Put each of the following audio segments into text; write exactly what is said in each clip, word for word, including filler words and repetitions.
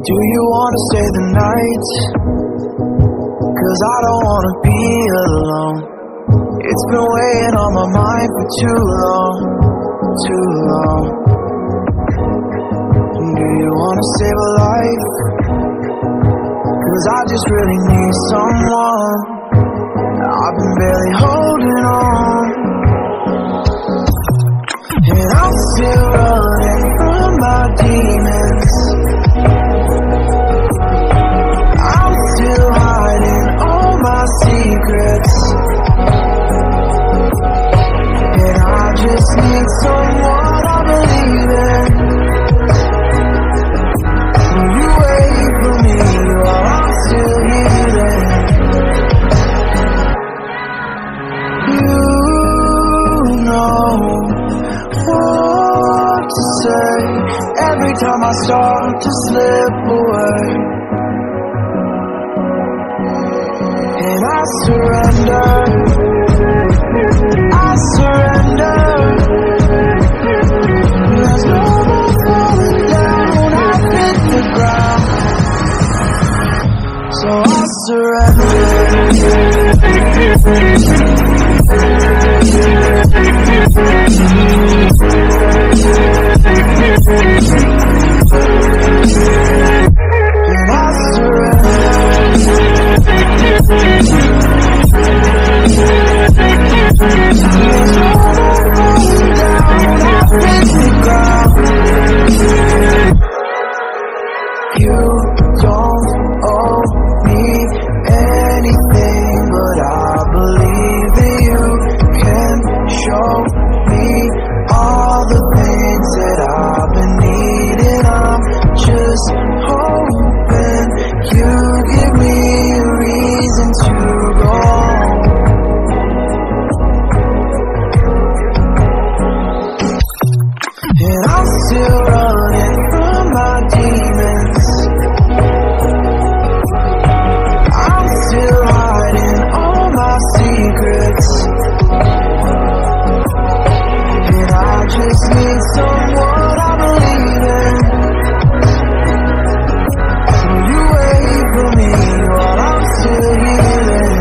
Do you wanna stay the night? Cause I don't wanna be alone. It's been weighing on my mind for too long, too long. Do you wanna save a life? Cause I just really need someone. I've been barely holding on, and I'm still running from my demons. I'm still hiding all my secrets, and I just need someone I believe in. Will you wait for me while I'm still healing? You know what to say every time I start to slip away, and I surrender, I surrender. There's no more falling down, I've hit the ground, so I surrender. You don't owe me anything, but I believe that you can show me all the things that I've been needing. I'm just hoping you give me a reason to go on. And I'm still running from my demons. I'm still hiding all my secrets, and I just need someone I believe in. Will you wait for me while I'm still healing?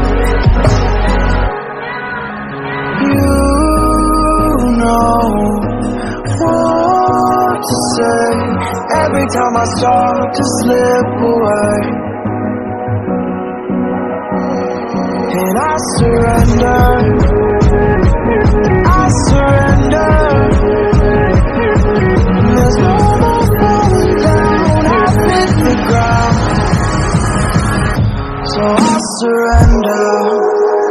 You know what to say every time I start to slip away, and I surrender, I surrender. There's no more falling down, I've hit the ground, so I surrender.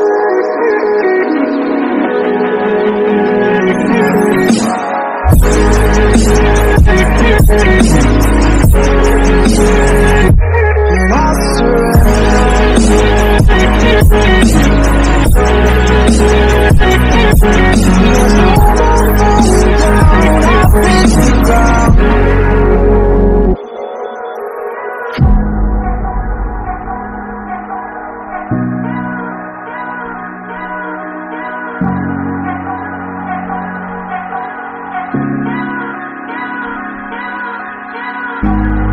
And I surrender. There's no more falling down, I've hit the ground. Thank you.